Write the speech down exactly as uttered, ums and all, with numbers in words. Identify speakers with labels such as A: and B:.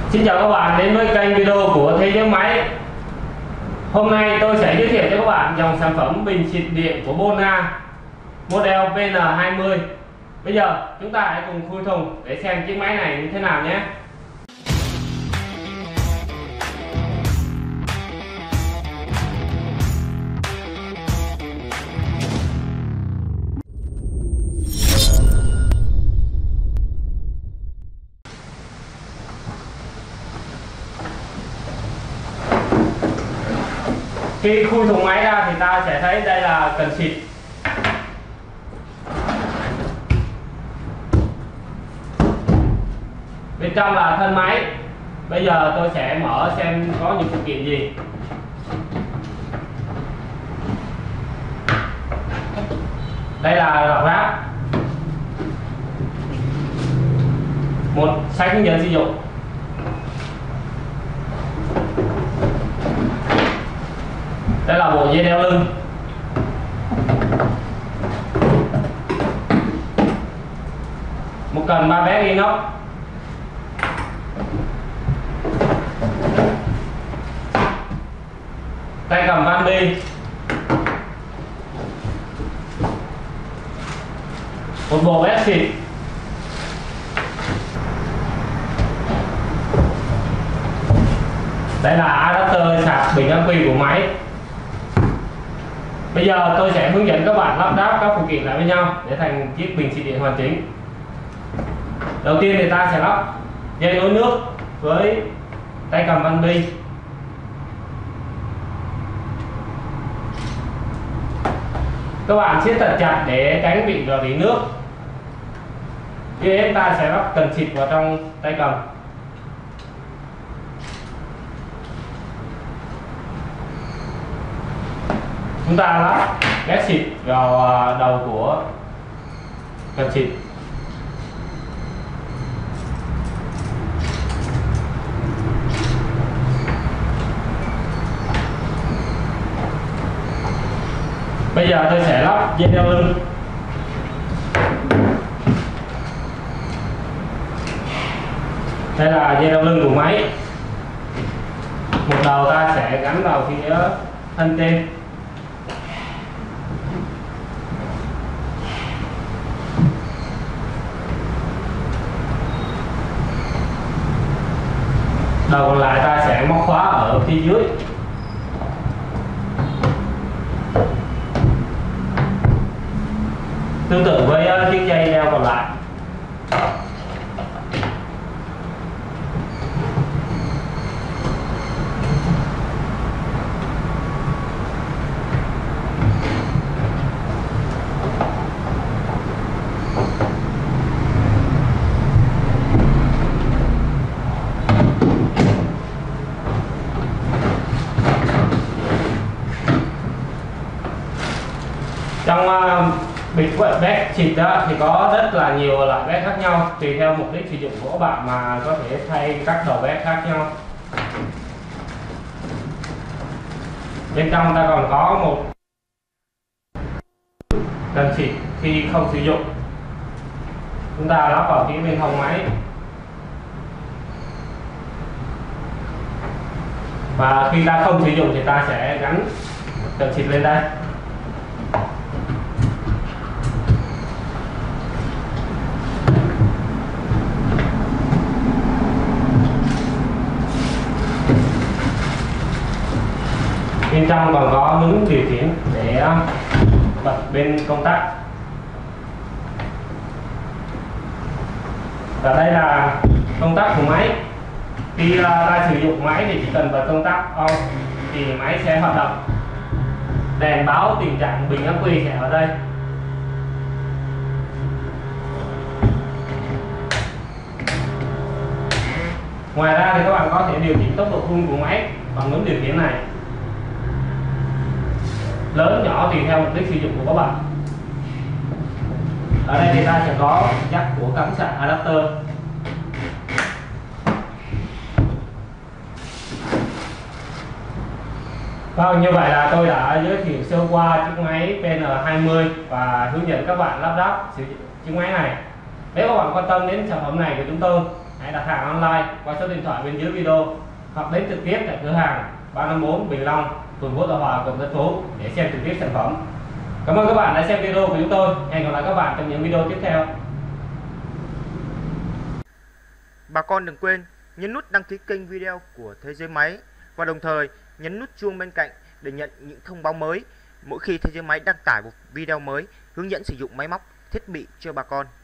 A: Xin chào các bạn đến với kênh video của Thế Giới Máy. Hôm nay tôi sẽ giới thiệu cho các bạn dòng sản phẩm bình xịt điện của Bona model V N hai mươi. Bây giờ chúng ta hãy cùng khui thùng để xem chiếc máy này như thế nào nhé. Khi khui thùng máy ra thì ta sẽ thấy đây là cần xịt. Bên trong là thân máy. Bây giờ tôi sẽ mở xem có những phụ kiện gì. Đây là lọc ráp, một sách hướng dẫn sử dụng, đây là bộ dây đeo lưng, một cần ba bé inox, tay cầm van bi, một bộ vét xịt, đây là adapter sạc bình ắc quy của máy. Bây giờ tôi sẽ hướng dẫn các bạn lắp ráp các phụ kiện lại với nhau để thành chiếc bình xịt điện hoàn chỉnh. Đầu tiên thì ta sẽ lắp dây nối nước với tay cầm van bi. Các bạn siết thật chặt để tránh bị rò rỉ nước. Tiếp đến ta sẽ lắp cần xịt vào trong tay cầm. Chúng ta lắp gas xịt vào đầu của cần xịt. Bây giờ tôi sẽ lắp dây đeo lưng. Đây là dây đeo lưng của máy. Một đầu ta sẽ gắn vào phía thân trên. Đầu còn lại ta sẽ móc khóa ở phía dưới. Tương tự với chiếc dây đeo còn lại. Trong uh, bịch vét xịt đó thì có rất là nhiều loại vét khác nhau, tùy theo mục đích sử dụng của các bạn mà có thể thay các đầu vét khác nhau. Bên trong ta còn có một cần xịt khi không sử dụng, chúng ta lắp vào phía bên hông máy. Và khi ta không sử dụng thì ta sẽ gắn cần xịt lên đây. Bên trong còn có nút điều khiển để bật bên công tắc. Và đây là công tắc của máy. Khi ta sử dụng máy thì chỉ cần bật công tắc on thì máy sẽ hoạt động. Đèn báo tình trạng bình ắc quy sẽ ở đây. Ngoài ra thì các bạn có thể điều chỉnh tốc độ rung của máy bằng nút điều khiển này. Lớn nhỏ tùy theo mục đích sử dụng của các bạn. Ở đây thì ta sẽ có jack của cắm sạc adapter. Vâng, như vậy là tôi đã giới thiệu sơ qua chiếc máy V N hai mươi và hướng dẫn các bạn lắp ráp sử dụng chiếc máy này. Nếu các bạn quan tâm đến sản phẩm này của chúng tôi, hãy hãy đặt hàng online qua số điện thoại bên dưới video hoặc đến trực tiếp tại cửa hàng ba năm bốn Bình Long, phường Vũ Thọ Hòa, quận Tân Phú để xem trực tiếp sản phẩm. Cảm ơn các bạn đã xem video của chúng tôi. Hẹn gặp lại các bạn trong những video tiếp theo.
B: Bà con đừng quên nhấn nút đăng ký kênh video của Thế Giới Máy và đồng thời nhấn nút chuông bên cạnh để nhận những thông báo mới mỗi khi Thế Giới Máy đăng tải một video mới hướng dẫn sử dụng máy móc, thiết bị cho bà con.